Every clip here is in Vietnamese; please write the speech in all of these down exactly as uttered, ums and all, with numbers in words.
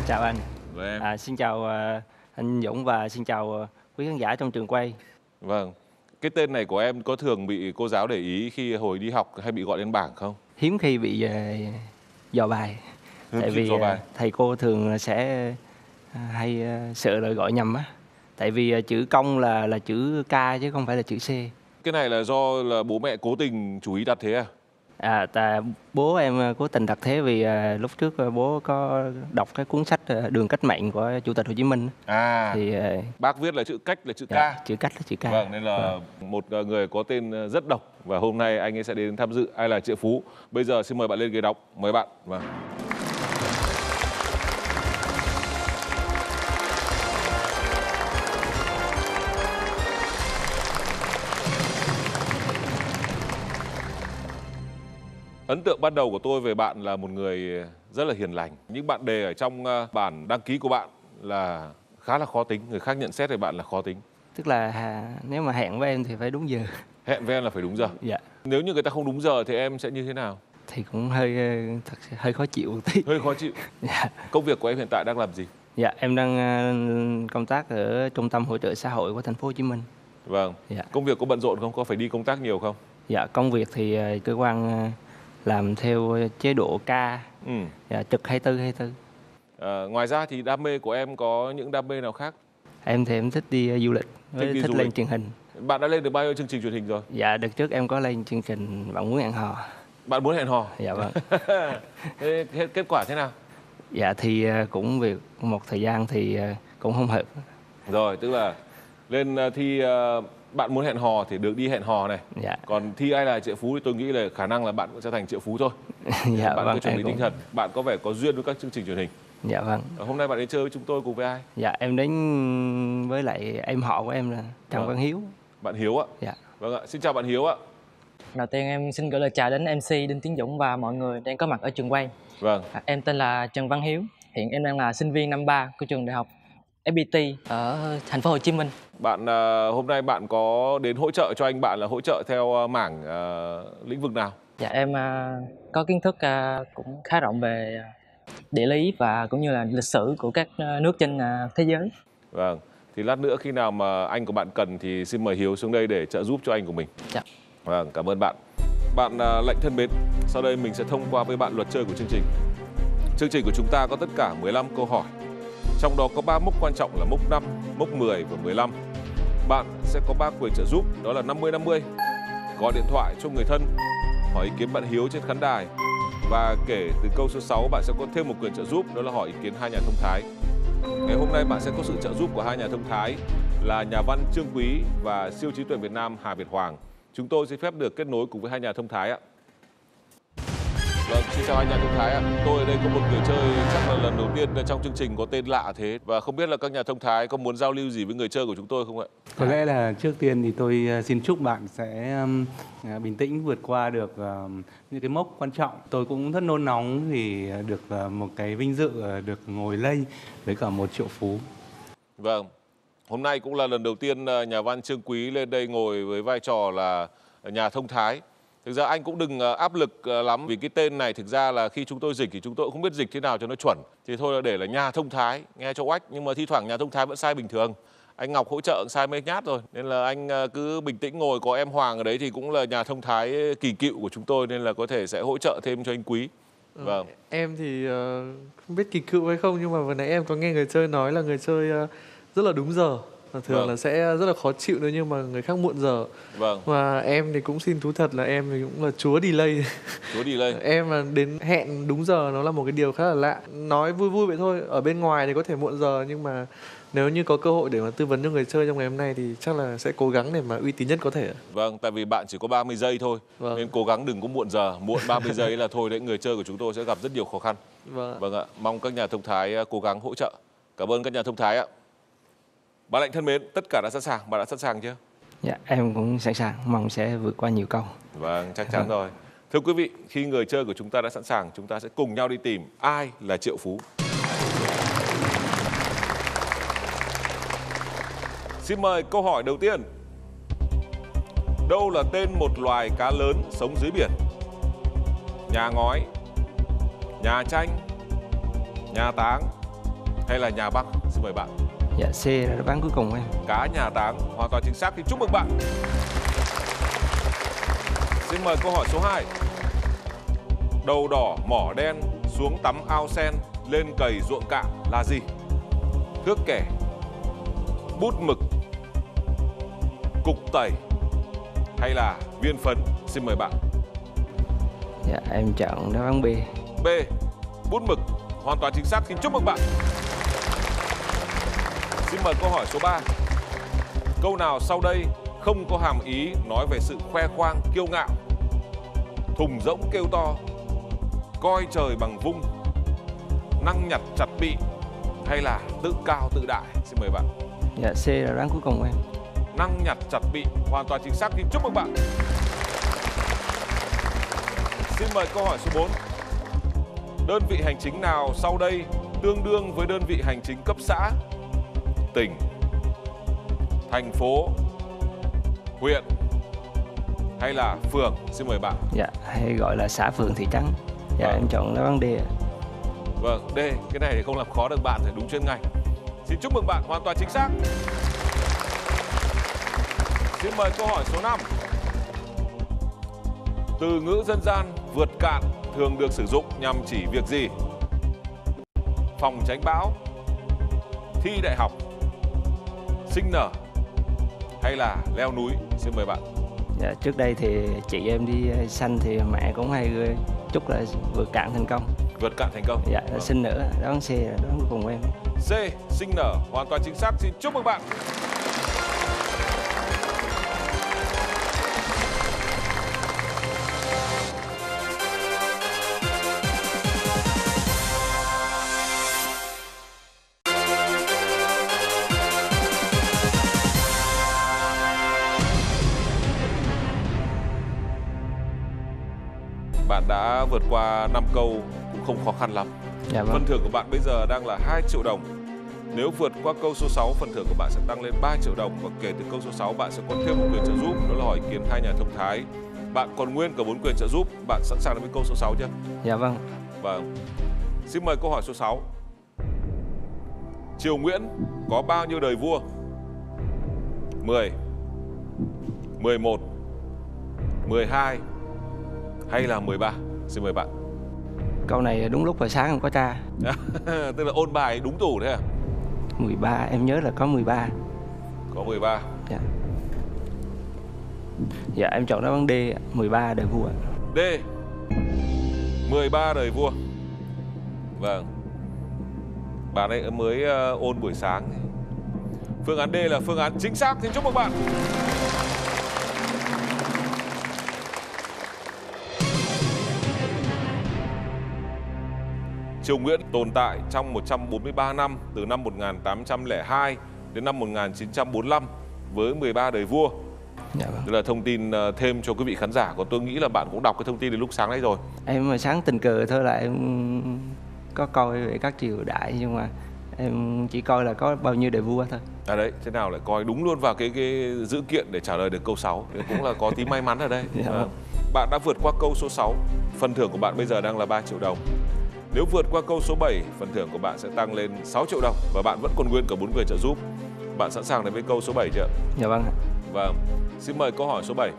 Chào anh. Vâng. À, xin chào à, anh Dũng và xin chào à, quý khán giả trong trường quay. Vâng. Cái tên này của em có thường bị cô giáo để ý khi hồi đi học hay bị gọi lên bảng không? Hiếm khi bị à, dò bài. Hiếm Tại khi vì dò bài. à, thầy cô thường sẽ à, hay à, sợ lời gọi nhầm á. Tại vì à, chữ công là là chữ K chứ không phải là chữ C. Cái này là do là bố mẹ cố tình chú ý đặt thế à? À, ta, bố em à, cố tình đặt thế vì à, lúc trước à, bố có đọc cái cuốn sách à, Đường Cách Mạng của Chủ tịch Hồ Chí Minh. À, Thì à, bác viết là chữ cách là chữ dạ, K. chữ cách là chữ K. Vâng, nên là Vâng. một người có tên rất độc. Và hôm nay anh ấy sẽ đến tham dự Ai Là Triệu Phú. Bây giờ xin mời bạn lên ghế đọc. Mời bạn. Vâng. Ấn tượng ban đầu của tôi về bạn là một người rất là hiền lành. Những bạn đề ở trong bản đăng ký của bạn là khá là khó tính. Người khác nhận xét về bạn là khó tính. Tức là à, nếu mà hẹn với em thì phải đúng giờ. Hẹn với em là phải đúng giờ. Dạ. Nếu như người ta không đúng giờ thì em sẽ như thế nào? Thì cũng hơi thật sự hơi khó chịu một tí. Hơi khó chịu. Dạ. Công việc của em hiện tại đang làm gì? Dạ, em đang uh, công tác ở Trung tâm Hỗ trợ Xã hội của thành phố Hồ Chí Minh. Vâng. Dạ. Công việc có bận rộn không? Có phải đi công tác nhiều không? Dạ, công việc thì uh, cơ quan uh, làm theo chế độ ca, Ừ. dạ, trực hai mươi tư hai mươi tư. À, ngoài ra thì đam mê của em có những đam mê nào khác? Em thì em thích đi uh, du lịch, với Thích đi thích du lên lịch. truyền hình. Bạn đã lên được bao nhiêu chương trình truyền hình rồi? Dạ, đợt trước em có lên chương trình Bạn Muốn Hẹn Hò. Bạn muốn hẹn hò? Dạ vâng. Thế kết, kết quả thế nào? Dạ thì uh, cũng việc một thời gian thì uh, cũng không hợp. Rồi, tức là lên uh, thi uh, Bạn Muốn Hẹn Hò thì được đi hẹn hò này. Dạ. Còn thi Ai Là Triệu Phú thì tôi nghĩ là khả năng là bạn cũng sẽ thành triệu phú thôi. Dạ Bạn vâng. cứ chuẩn bị em tinh cũng... thần. Bạn có vẻ có duyên với các chương trình truyền hình. Dạ vâng. Hôm nay bạn đến chơi với chúng tôi cùng với ai? Dạ, em đến với lại em họ của em là Trần Vâng. Văn Hiếu. Bạn Hiếu ạ. Dạ. Vâng ạ, xin chào bạn Hiếu ạ. Đầu tiên em xin gửi lời chào đến em xê Đinh Tiến Dũng và mọi người đang có mặt ở trường quay. Vâng. À, em tên là Trần Văn Hiếu, hiện em đang là sinh viên năm ba của trường đại học ép pê tê ở thành phố Hồ Chí Minh. Bạn uh, hôm nay bạn có đến hỗ trợ cho anh bạn là hỗ trợ theo uh, mảng uh, lĩnh vực nào? Dạ em uh, có kiến thức uh, cũng khá rộng về địa lý và cũng như là lịch sử của các uh, nước trên uh, thế giới. Vâng. Thì lát nữa khi nào mà anh của bạn cần thì xin mời Hiếu xuống đây để trợ giúp cho anh của mình. Dạ. Vâng, cảm ơn bạn. Bạn uh, lệnh thân mến, sau đây mình sẽ thông qua với bạn luật chơi của chương trình. Chương trình của chúng ta có tất cả mười lăm câu hỏi. Trong đó có ba mốc quan trọng là mốc năm, mốc mười và mười lăm. Bạn sẽ có ba quyền trợ giúp, đó là năm mươi năm mươi. Gọi điện thoại cho người thân, hỏi ý kiến bạn Hiếu trên khán đài. Và kể từ câu số sáu bạn sẽ có thêm một quyền trợ giúp, đó là hỏi ý kiến hai nhà thông thái. Ngày hôm nay bạn sẽ có sự trợ giúp của hai nhà thông thái là nhà văn Trương Quý và siêu trí tuệ Việt Nam Hà Việt Hoàng. Chúng tôi xin phép được kết nối cùng với hai nhà thông thái ạ. Vâng, xin chào hai nhà thông thái ạ. Tôi ở đây có một người chơi chắc là lần đầu tiên trong chương trình có tên lạ thế. Và không biết là các nhà thông thái có muốn giao lưu gì với người chơi của chúng tôi không ạ? Có lẽ là trước tiên thì tôi xin chúc bạn sẽ um, bình tĩnh vượt qua được um, những cái mốc quan trọng. Tôi cũng rất nôn nóng vì được uh, một cái vinh dự uh, được ngồi lây với cả một triệu phú. Vâng, hôm nay cũng là lần đầu tiên uh, nhà văn Trương Quý lên đây ngồi với vai trò là nhà thông thái. Thực ra anh cũng đừng áp lực lắm vì cái tên này thực ra là khi chúng tôi dịch thì chúng tôi cũng không biết dịch thế nào cho nó chuẩn. Thì thôi là để là nhà thông thái, nghe cho oách, nhưng mà thi thoảng nhà thông thái vẫn sai bình thường. Anh Ngọc hỗ trợ sai mấy nhát rồi, nên là anh cứ bình tĩnh ngồi, có em Hoàng ở đấy thì cũng là nhà thông thái kỳ cựu của chúng tôi nên là có thể sẽ hỗ trợ thêm cho anh Quý. Vâng. Ừ, em thì uh, không biết kỳ cựu hay không nhưng mà vừa nãy em có nghe người chơi nói là người chơi uh, rất là đúng giờ. Thường vâng. là sẽ rất là khó chịu nếu như mà người khác muộn giờ. Vâng. Và em thì cũng xin thú thật là em thì cũng là chúa delay. Chúa delay. Em là đến hẹn đúng giờ nó là một cái điều khá là lạ. Nói vui vui vậy thôi, ở bên ngoài thì có thể muộn giờ nhưng mà nếu như có cơ hội để mà tư vấn cho người chơi trong ngày hôm nay thì chắc là sẽ cố gắng để mà uy tín nhất có thể. Vâng, tại vì bạn chỉ có ba mươi giây thôi. Vâng. Nên cố gắng đừng có muộn giờ. Muộn ba mươi giây là thôi đấy, người chơi của chúng tôi sẽ gặp rất nhiều khó khăn. Vâng. Vâng ạ, mong các nhà thông thái cố gắng hỗ trợ. Cảm ơn các nhà thông thái ạ. Bạn Lệnh thân mến, tất cả đã sẵn sàng, bạn đã sẵn sàng chưa? Dạ, em cũng sẵn sàng, mong sẽ vượt qua nhiều câu. Vâng, chắc chắn rồi. Thưa quý vị, khi người chơi của chúng ta đã sẵn sàng, chúng ta sẽ cùng nhau đi tìm ai là triệu phú. Xin mời câu hỏi đầu tiên. Đâu là tên một loài cá lớn sống dưới biển? Nhà ngói, nhà tranh, nhà táng hay là nhà băng? Xin mời bạn. Dạ C là đáp án cuối cùng của em. Cá nhà táng hoàn toàn chính xác, thì chúc mừng bạn. Xin mời câu hỏi số hai. Đầu đỏ mỏ đen, xuống tắm ao sen, lên cày ruộng cạn là gì? Thước kẻ, bút mực, cục tẩy hay là viên phấn? Xin mời bạn. Dạ em chọn đáp án B. B, bút mực hoàn toàn chính xác, xin chúc mừng bạn. Xin mời câu hỏi số ba. Câu nào sau đây không có hàm ý nói về sự khoe khoang kiêu ngạo? Thùng rỗng kêu to, coi trời bằng vung, năng nhặt chặt bị hay là tự cao tự đại? Xin mời bạn. Dạ C là đáp án cuối cùng của em. Năng nhặt chặt bị hoàn toàn chính xác, thì chúc mừng bạn. Xin mời câu hỏi số bốn. Đơn vị hành chính nào sau đây tương đương với đơn vị hành chính cấp xã? Tỉnh, thành phố, huyện hay là phường? Xin mời bạn. Dạ hay gọi là xã phường thị trấn. Dạ Vâng. em chọn đáp án D ạ. Vâng, D, cái này thì không làm khó được bạn, phải đúng chuyên ngành. Xin chúc mừng bạn, hoàn toàn chính xác. Xin mời câu hỏi số năm. Từ ngữ dân gian vượt cạn thường được sử dụng nhằm chỉ việc gì? Phòng tránh bão, thi đại học, sinh nở hay là leo núi? Xin mời bạn. Dạ trước đây thì chị em đi sanh thì mẹ cũng hay chúc là vượt cạn thành công. Vượt cạn thành công. Dạ Vâng. sinh nở, đáp án C là đáp án cuối cùng của em. C, sinh nở hoàn toàn chính xác, xin chúc mừng bạn. Bạn đã vượt qua năm câu cũng không khó khăn lắm. Dạ vâng. Phần thưởng của bạn bây giờ đang là hai triệu đồng. Nếu vượt qua câu số sáu, phần thưởng của bạn sẽ tăng lên ba triệu đồng. Và kể từ câu số sáu, bạn sẽ có thêm một quyền trợ giúp, đó là hỏi ý kiến hai nhà thông thái. Bạn còn nguyên cả bốn quyền trợ giúp. Bạn sẵn sàng đến với câu số sáu chưa? Dạ vâng. Vâng. Xin mời câu hỏi số sáu. Triều Nguyễn có bao nhiêu đời vua? mười, mười một, mười hai hay là mười ba? Xin mời bạn. Câu này đúng lúc hồi sáng em có tra. Tức là ôn bài đúng tủ thế à? mười ba, em nhớ là có mười ba. Có mười ba. Dạ. Dạ em chọn đáp án D, mười ba đời vua. D, mười ba đời vua. Vâng. Bạn ấy mới uh, ôn buổi sáng. Phương án D là phương án chính xác, xin chúc mừng bạn. Triều Nguyễn tồn tại trong một trăm bốn mươi ba năm, từ năm một nghìn tám trăm lẻ hai đến năm một nghìn chín trăm bốn mươi lăm với mười ba đời vua. Dạ vâng. Đây là thông tin uh, thêm cho quý vị khán giả. Còn tôi nghĩ là bạn cũng đọc cái thông tin từ lúc sáng nay rồi. Em hồi sáng tình cờ thôi là em có coi về các triều đại, nhưng mà em chỉ coi là có bao nhiêu đời vua thôi. À đấy, thế nào lại coi đúng luôn vào cái cái dữ kiện để trả lời được câu sáu. Thì cũng là có tí may mắn ở đây. Dạ vâng. Bạn đã vượt qua câu số sáu. Phần thưởng của bạn bây giờ đang là ba triệu đồng. Nếu vượt qua câu số bảy, phần thưởng của bạn sẽ tăng lên sáu triệu đồng. Và bạn vẫn còn nguyên cả bốn quyền trợ giúp. Bạn sẵn sàng đến với câu số bảy chưa? Dạ vâng. Vâng. Xin mời câu hỏi số bảy.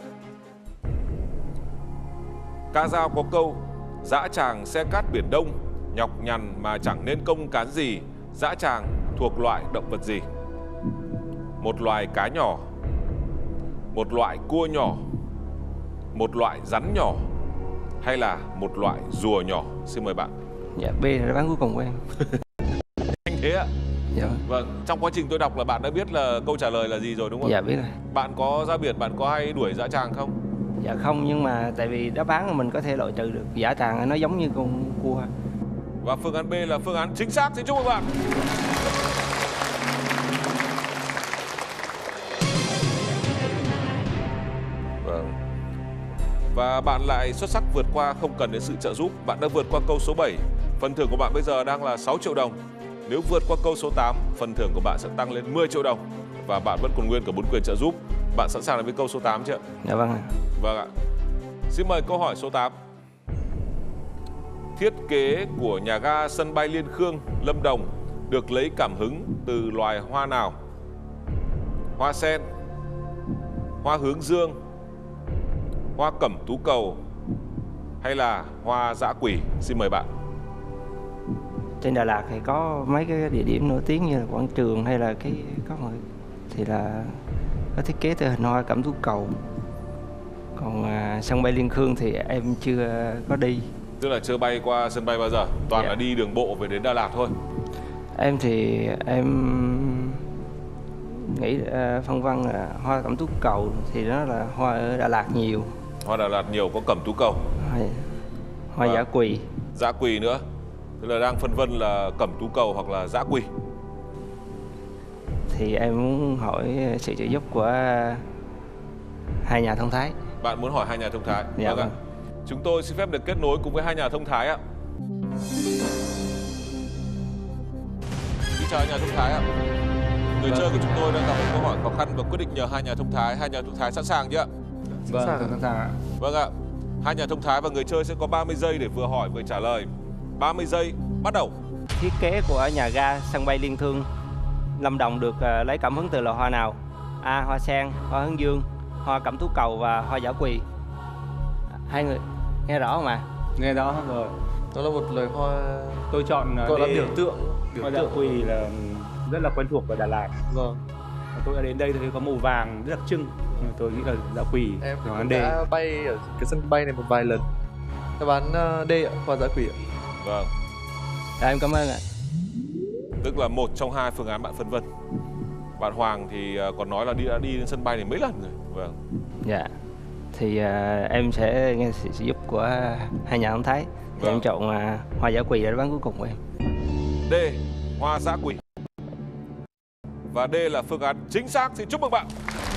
Ca dao có câu: dã tràng xe cát biển đông, nhọc nhằn mà chẳng nên công cán gì. Dã tràng thuộc loại động vật gì? Một loài cá nhỏ, một loại cua nhỏ, một loại rắn nhỏ hay là một loại rùa nhỏ? Xin mời bạn. Dạ B là đáp án cuối cùng của em. Anh thế ạ? Dạ vâng. Vâng, trong quá trình tôi đọc là bạn đã biết là câu trả lời là gì rồi đúng không? Dạ biết rồi. Bạn có ra biển, bạn có hay đuổi dã tràng không? Dạ không, nhưng mà tại vì đáp án là mình có thể loại trừ được. Dã tràng nó giống như con cua. Và phương án B là phương án chính xác. Xin chúc mừng bạn. Vâng. Và bạn lại xuất sắc vượt qua, không cần đến sự trợ giúp. Bạn đã vượt qua câu số bảy. Phần thưởng của bạn bây giờ đang là sáu triệu đồng. Nếu vượt qua câu số tám, phần thưởng của bạn sẽ tăng lên mười triệu đồng. Và bạn vẫn còn nguyên cả bốn quyền trợ giúp. Bạn sẵn sàng đến với câu số tám chưa? Dạ vâng ạ. Vâng ạ. Xin mời câu hỏi số tám. Thiết kế của nhà ga sân bay Liên Khương, Lâm Đồng được lấy cảm hứng từ loài hoa nào? Hoa sen, hoa hướng dương, hoa cẩm tú cầu hay là hoa dã quỳ? Xin mời bạn. Trên Đà Lạt thì có mấy cái địa điểm nổi tiếng như là quảng trường hay là cái có một thì là có thiết kế từ hình hoa cẩm tú cầu. Còn à, sân bay Liên Khương thì em chưa có đi. Tức là chưa bay qua sân bay bao giờ, toàn Dạ. là đi đường bộ về đến Đà Lạt thôi. Em thì em nghĩ à, phân vân là hoa cẩm tú cầu thì nó là hoa ở Đà Lạt nhiều. Hoa Đà Lạt nhiều có cẩm tú cầu, Hoa, hoa Vâng. dã quỳ. dã quỳ nữa. Tức là đang phân vân là cẩm tú cầu hoặc là dã quỳ. Thì em muốn hỏi sự trợ giúp của hai nhà thông thái. Bạn muốn hỏi hai nhà thông thái? Dạ Vâng ạ. vâng. Chúng tôi xin phép được kết nối cùng với hai nhà thông thái ạ. Xin chào hai nhà thông thái ạ. Người Vâng. chơi của chúng tôi đang gặp một câu hỏi khó khăn và quyết định nhờ hai nhà thông thái. Hai nhà thông thái sẵn sàng chưa ạ? Vâng, sàng. tôi sẵn sàng ạ. Vâng ạ. Hai nhà thông thái và người chơi sẽ có ba mươi giây để vừa hỏi vừa trả lời. ba mươi giây bắt đầu. Thiết kế của nhà ga sân bay Liên Thương Lâm Đồng được à, lấy cảm hứng từ loài hoa nào? A. Hoa sen, hoa hướng dương, hoa cẩm tú cầu và hoa dã quỳ. Hai người nghe rõ không ạ? Nghe rõ rồi. Nó là một loài hoa Tôi chọn uh, gọi là D. biểu tượng. Hoa dã quỳ là rất là quen thuộc ở Đà Lạt. Vâng. Và tôi đã đến đây thấy có màu vàng rất đặc trưng. Nhưng tôi nghĩ là dã quỳ. Em Nó cũng D. đã bay ở cái sân bay này một vài lần. Đáp án uh, D ạ, hoa dã quỳ ạ. Vâng. Dạ, em cảm ơn ạ. Tức là một trong hai phương án bạn phân vân. Bạn Hoàng thì à, còn nói là đi đã đi đến sân bay này mấy lần rồi. Vâng. Dạ. Thì à, em sẽ nghe sự sự giúp của hai nhà thông thái. Thì Vâng. em chọn à, hoa dã quỳ là đáp án cuối cùng của em. D. Hoa dã quỳ. Và D là phương án chính xác. Xin chúc mừng bạn.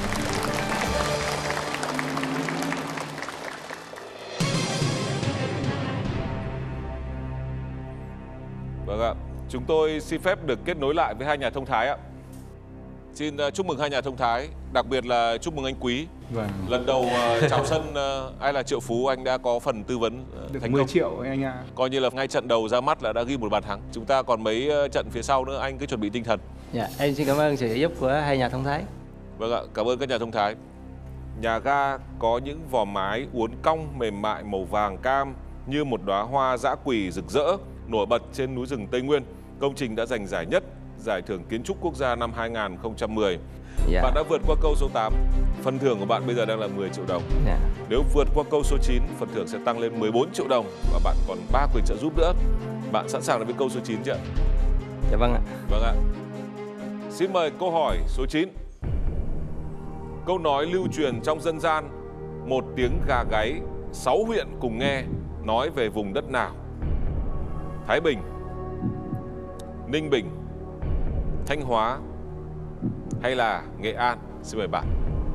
Vâng ạ. Chúng tôi xin phép được kết nối lại với hai nhà thông thái ạ. Xin uh, chúc mừng hai nhà thông thái, đặc biệt là chúc mừng anh Quý. Vâng. Lần đầu uh, chào sân uh, ai là Triệu Phú, anh đã có phần tư vấn uh, Được thành mười công. triệu ấy anh ạ. Coi như là ngay trận đầu ra mắt là đã ghi một bàn thắng. Chúng ta còn mấy uh, trận phía sau nữa, anh cứ chuẩn bị tinh thần. Dạ, em xin cảm ơn sự trợ giúp của hai nhà thông thái. Vâng ạ, cảm ơn các nhà thông thái. Nhà ga có những vỏ mái uốn cong mềm mại màu vàng cam như một đóa hoa dã quỳ rực rỡ nổi bật trên núi rừng Tây Nguyên. Công trình đã giành giải nhất Giải thưởng Kiến trúc Quốc gia năm hai nghìn không trăm mười. Dạ. Bạn đã vượt qua câu số tám. Phần thưởng của bạn bây giờ đang là mười triệu đồng. Dạ. Nếu vượt qua câu số chín, phần thưởng sẽ tăng lên mười bốn triệu đồng và bạn còn ba quyền trợ giúp nữa. Bạn sẵn sàng với câu số chín chưa ạ? Dạ vâng ạ. Vâng ạ. Xin mời câu hỏi số chín. Câu nói lưu truyền trong dân gian, một tiếng gà gáy, sáu huyện cùng nghe, nói về vùng đất nào? Thái Bình, Ninh Bình, Thanh Hóa hay là Nghệ An? Xin mời bạn.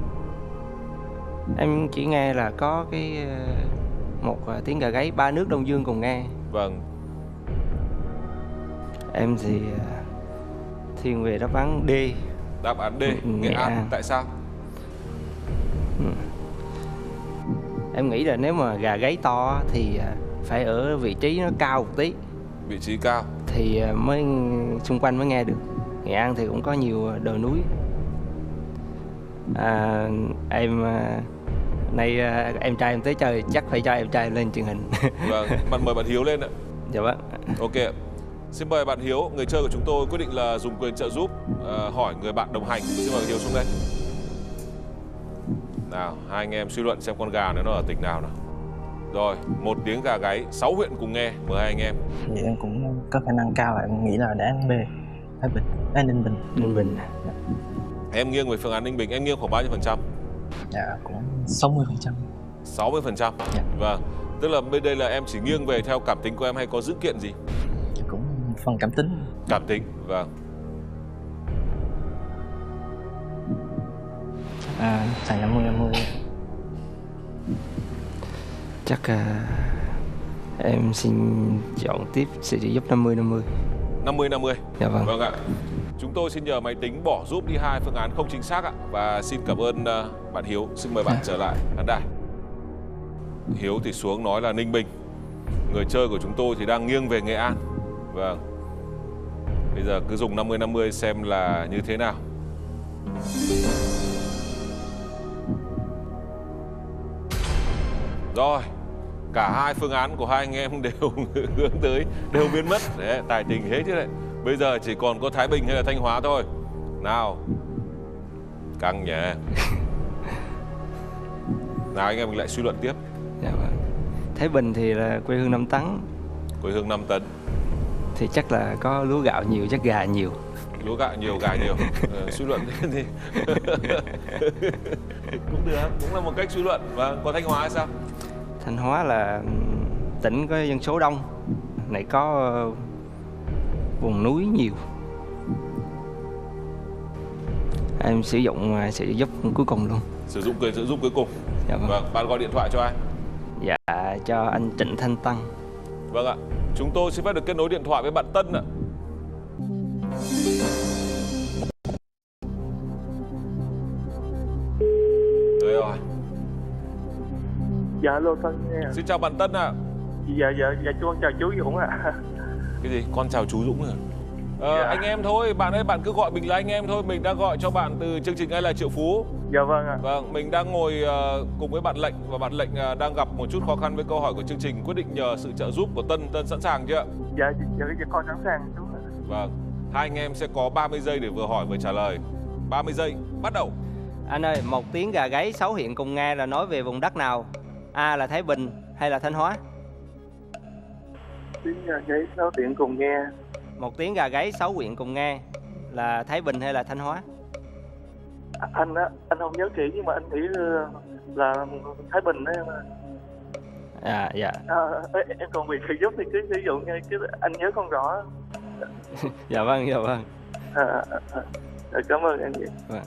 Em chỉ nghe là có cái ờ, một ờ, tiếng gà gáy ba nước Đông Dương cùng nghe. Vâng, Em thì ờ, thiên về đáp án D. đáp án D, Ừ, Nghệ Nghệ An. An. Tại sao? Em nghĩ là nếu mà gà gáy to thì ờ, phải ở vị trí nó cao một tí Vị trí cao. thì ờ, mới xung quanh mới nghe được. Nghệ An thì cũng có nhiều đồi núi. À, em ờ, nay ờ, em trai em tới chơi chắc phải cho em trai lên truyền hình. Vâng, bạn mời bạn Hiếu lên ạ. Dạ vâng. Ok ạ. Xin mời bạn Hiếu, người chơi của chúng tôi quyết định là dùng quyền trợ giúp ờ, hỏi người bạn đồng hành. Xin mời Hiếu xuống đây. Nào, hai anh em suy luận xem con gà này nó ở tỉnh nào nào. Rồi, một tiếng gà gáy, sáu huyện cùng nghe. Mời hai anh em. Thì em cũng có khả năng cao, em nghĩ là đáp án B, Thái Bình, à, Ninh Bình. Ninh Bình. Em nghiêng về phương án Ninh Bình, em nghiêng khoảng bao nhiêu phần trăm? Dạ, cũng sáu mươi phần trăm. sáu mươi phần trăm. Dạ. Vâng. Tức là bên đây là em chỉ nghiêng về theo cảm tính của em hay có dữ kiện gì? Cũng phần cảm tính. Cảm tính, vâng. À, xài năm mươi năm mươi. Chắc à, em xin chọn tiếp sự trợ giúp năm mươi năm mươi. năm mươi năm mươi. Dạ vâng. Vâng ạ. Chúng tôi xin nhờ máy tính bỏ giúp đi hai phương án không chính xác ạ. Và xin cảm ơn uh, bạn Hiếu. Xin mời bạn trở lại khán đài. Hiếu thì xuống nói là Ninh Bình. Người chơi của chúng tôi thì đang nghiêng về Nghệ An. Vâng. Bây giờ cứ dùng năm mươi năm mươi xem là như thế nào. Rồi, cả hai phương án của hai anh em đều hướng tới, đều biến mất. Đấy, tài tình hết chứ đấy. Bây giờ chỉ còn có Thái Bình hay là Thanh Hóa thôi. Nào, căng nhỉ. Nào anh em mình lại suy luận tiếp. Dạ vâng. Thái Bình thì là quê hương năm tấn. Quê hương năm tấn. Thì chắc là có lúa gạo nhiều, chắc gà nhiều. Lúa gạo nhiều, gà nhiều. Ờ, suy luận thế thì cũng được, cũng là một cách suy luận. Và còn Thanh Hóa hay sao? Thanh Hóa là tỉnh có dân số đông, này có vùng núi nhiều. Em sử dụng sự giúp cuối cùng luôn. Sử dụng quyền trợ giúp cuối cùng. Dạ vâng. Vâng, bạn gọi điện thoại cho ai? Dạ, cho anh Trịnh Thanh Tân. Vâng ạ. Chúng tôi xin phép được kết nối điện thoại với bạn Tân ạ. Đấy rồi. Dạ alo Tân nghe. Xin chào bạn Tân ạ. Dạ dạ dạ con chào chú Dũng ạ. Cái gì? Con chào chú Dũng à? Ờ, Dạ. Anh em thôi, bạn ơi, bạn cứ gọi mình là anh em thôi. Mình đang gọi cho bạn từ chương trình Ai Là Triệu Phú. Dạ vâng ạ. Vâng, mình đang ngồi uh, cùng với bạn Lệnh. Và bạn Lệnh uh, đang gặp một chút khó khăn với câu hỏi của chương trình. Quyết định nhờ sự trợ giúp của Tân. Tân sẵn sàng chưa? Dạ dạ, dạ con sẵn sàng chú ạ. Vâng, hai anh em sẽ có ba mươi giây để vừa hỏi vừa trả lời. ba mươi giây, bắt đầu. Anh ơi, một tiếng gà gáy sáu huyện cùng nghe là nói về vùng đất nào? A là Thái Bình hay là Thanh Hóa? Tiếng giấy sáu điện cùng nghe. Một tiếng gà gáy sáu huyện cùng nghe là Thái Bình hay là Thanh Hóa? À, anh á, anh không nhớ kỹ nhưng mà anh nghĩ là, là Thái Bình đấy em ạ. À dạ. À, em còn việc giúp thì cứ sử dụng nha, chứ anh nhớ không rõ. Dạ vâng, dạ vâng. À, à, à, cảm ơn anh chị. Vâng.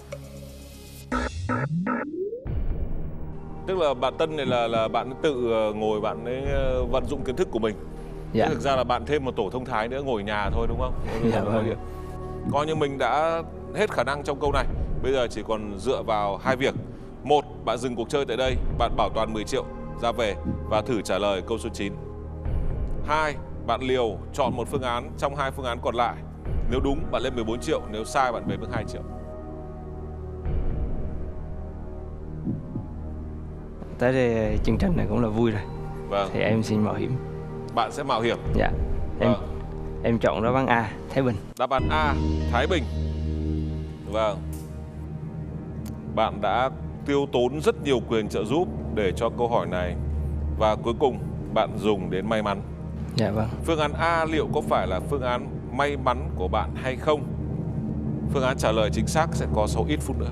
Tức là bạn Tân này là là bạn tự ngồi bạn ấy vận dụng kiến thức của mình. Dạ. Thực ra là bạn thêm một tổ thông thái nữa ngồi nhà thôi đúng không? Dạ vâng. Coi như mình đã hết khả năng trong câu này. Bây giờ chỉ còn dựa vào hai việc. Một, bạn dừng cuộc chơi tại đây, bạn bảo toàn mười triệu ra về và thử trả lời câu số chín. Hai, bạn liều chọn một phương án trong hai phương án còn lại. Nếu đúng bạn lên mười bốn triệu, nếu sai bạn về mức hai triệu. Tới đây chương trình này cũng là vui rồi. Vâng. Thì em xin mạo hiểm. Bạn sẽ mạo hiểm. Dạ. Em Vâng. em chọn đáp án A, Thái Bình. Đáp án A, Thái Bình. Vâng. Bạn đã tiêu tốn rất nhiều quyền trợ giúp để cho câu hỏi này. Và cuối cùng bạn dùng đến may mắn. Dạ vâng. Phương án A liệu có phải là phương án may mắn của bạn hay không? Phương án trả lời chính xác sẽ có sau ít phút nữa.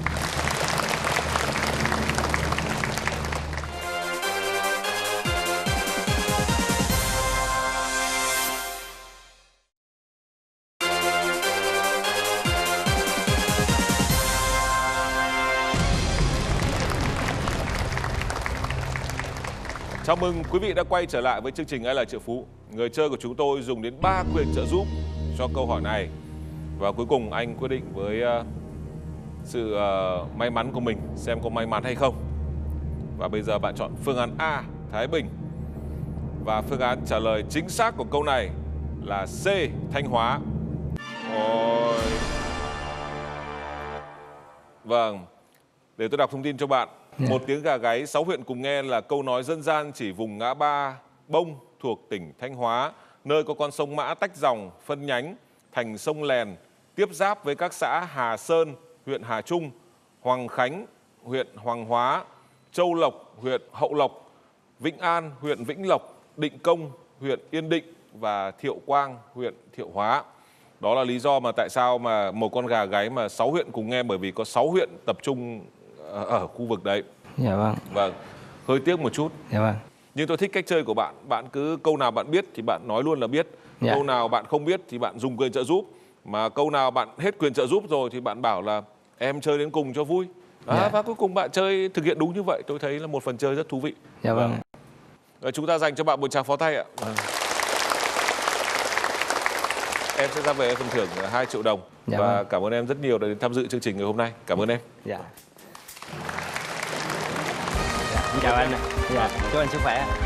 Chào mừng quý vị đã quay trở lại với chương trình Ai Là Triệu Phú. Người chơi của chúng tôi dùng đến ba quyền trợ giúp cho câu hỏi này. Và cuối cùng anh quyết định với uh, sự uh, may mắn của mình xem có may mắn hay không. Và bây giờ bạn chọn phương án A, Thái Bình. Và phương án trả lời chính xác của câu này là C, Thanh Hóa. Ôi. Vâng, để tôi đọc thông tin cho bạn. Yeah. Một tiếng gà gáy, sáu huyện cùng nghe là câu nói dân gian chỉ vùng ngã ba Bông thuộc tỉnh Thanh Hóa, nơi có con sông Mã tách dòng, phân nhánh thành sông Lèn, tiếp giáp với các xã Hà Sơn, huyện Hà Trung, Hoàng Khánh, huyện Hoàng Hóa, Châu Lộc, huyện Hậu Lộc, Vĩnh An, huyện Vĩnh Lộc, Định Công, huyện Yên Định và Thiệu Quang, huyện Thiệu Hóa. Đó là lý do mà tại sao mà một con gà gáy mà sáu huyện cùng nghe, bởi vì có sáu huyện tập trung ở khu vực đấy. Dạ vâng. Vâng, hơi tiếc một chút. Dạ vâng. Nhưng tôi thích cách chơi của bạn. Bạn cứ câu nào bạn biết thì bạn nói luôn là biết. Dạ. Câu nào bạn không biết thì bạn dùng quyền trợ giúp. Mà câu nào bạn hết quyền trợ giúp rồi thì bạn bảo là em chơi đến cùng cho vui. À, dạ. Và cuối cùng bạn chơi thực hiện đúng như vậy. Tôi thấy là một phần chơi rất thú vị. Dạ vâng. Và chúng ta dành cho bạn một tràng pháo tay ạ. À. Em sẽ ra về phần thưởng hai triệu đồng. Dạ và vâng. cảm ơn em rất nhiều đã đến tham dự chương trình ngày hôm nay. Cảm ơn em. Dạ. Dạ. Chào anh. Dạ. Chúc anh sức khỏe.